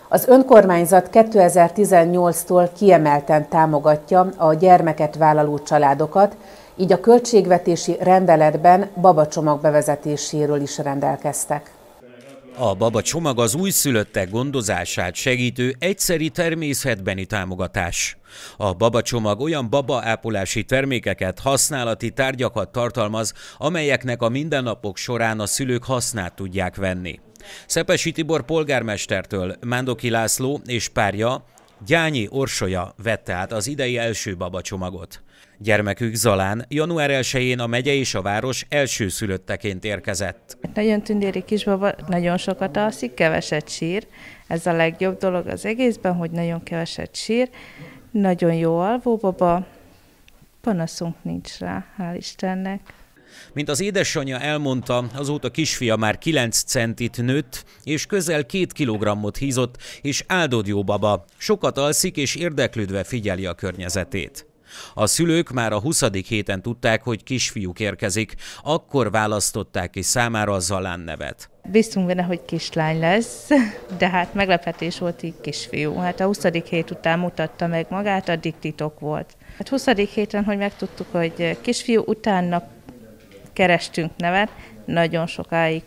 Az önkormányzat 2018-tól kiemelten támogatja a gyermeket vállaló családokat, így a költségvetési rendeletben babacsomag bevezetéséről is rendelkeztek. A babacsomag az újszülöttek gondozását segítő egyszeri természetbeni támogatás. A babacsomag olyan babaápolási termékeket, használati tárgyakat tartalmaz, amelyeknek a mindennapok során a szülők hasznát tudják venni. Szepesi Tibor polgármestertől Mándoki László és párja, Gyányi Orsolya vette át az idei első babacsomagot. Gyermekük Zalán január 1-én a megye és a város elsőszülötteként érkezett. Nagyon tündéri kisbaba, nagyon sokat alszik, keveset sír. Ez a legjobb dolog az egészben, hogy nagyon keveset sír. Nagyon jó alvóbaba, panaszunk nincs rá, hál' Istennek. Mint az édesanyja elmondta, azóta kisfia már 9 centit nőtt, és közel 2 kilogrammot hízott, és áldott jó baba. Sokat alszik, és érdeklődve figyeli a környezetét. A szülők már a 20. héten tudták, hogy kisfiúk érkezik, akkor választották ki számára a Zalán nevet. Bíztunk benne, hogy kislány lesz, de hát meglepetés volt, így kisfiú. Hát a 20. hét után mutatta meg magát, addig titok volt. Hát 20. héten, hogy megtudtuk, hogy kisfiú, utána kerestünk nevet, nagyon sokáig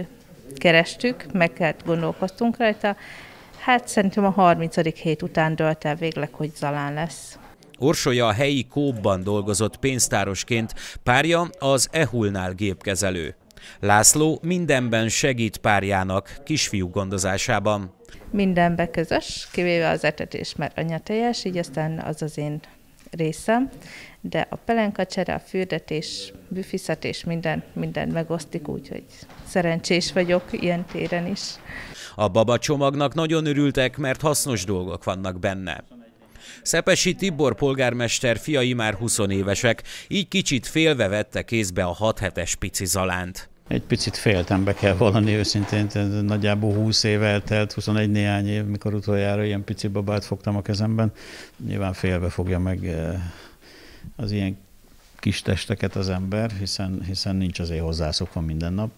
kerestük, meg gondolkoztunk rajta. Hát szerintem a 30. hét után dölt el végleg, hogy Zalán lesz. Orsolya a helyi Coopban dolgozott pénztárosként, párja az EHUL-nál gépkezelő. László mindenben segít párjának kisfiú gondozásában. Mindenben közös, kivéve az etetés, mert anyatejes, így aztán az az én részem, de a pelenkacsere, a fürdetés, büfiszetés, minden megosztik, úgyhogy szerencsés vagyok ilyen téren is. A babacsomagnak nagyon örültek, mert hasznos dolgok vannak benne. Szepesi Tibor polgármester fiai már 20 évesek, így kicsit félve vette kézbe a 6 hetes pici Zalánt. Egy picit féltem, be kell vallani őszintén, nagyjából 20 év eltelt, 21 néhány év, mikor utoljára ilyen pici babát fogtam a kezemben. Nyilván félve fogja meg az ilyen kis testeket az ember, hiszen nincs azért hozzászokva minden nap.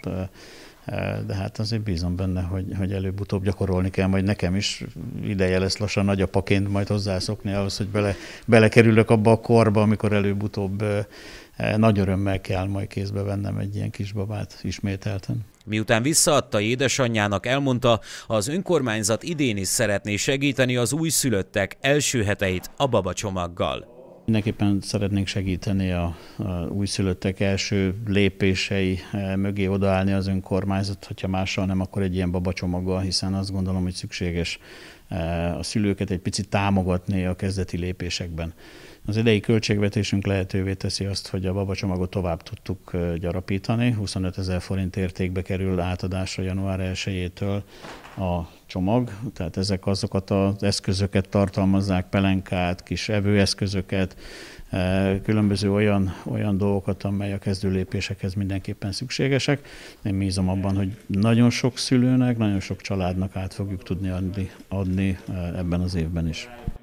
De hát azért bízom benne, hogy előbb-utóbb gyakorolni kell, majd nekem is ideje lesz lassan nagyapaként majd hozzászokni ahhoz, hogy belekerülök abba a korba, amikor előbb-utóbb nagy örömmel kell majd kézbe vennem egy ilyen kisbabát ismételten. Miután visszaadta édesanyjának, elmondta, az önkormányzat idén is szeretné segíteni az újszülöttek első heteit a babacsomaggal. Mindenképpen szeretnénk segíteni a újszülöttek első lépései mögé odaállni az önkormányzat, hogyha mással nem, akkor egy ilyen babacsomaggal, hiszen azt gondolom, hogy szükséges a szülőket egy picit támogatni a kezdeti lépésekben. Az idei költségvetésünk lehetővé teszi azt, hogy a babacsomagot tovább tudtuk gyarapítani. 25 000 forint értékbe kerül átadásra január 1-től a csomag, tehát ezek azokat az eszközöket tartalmazzák, pelenkát, kis evőeszközöket, különböző olyan dolgokat, amely a kezdőlépésekhez mindenképpen szükségesek. Én bízom abban, hogy nagyon sok szülőnek, nagyon sok családnak át fogjuk tudni adni ebben az évben is.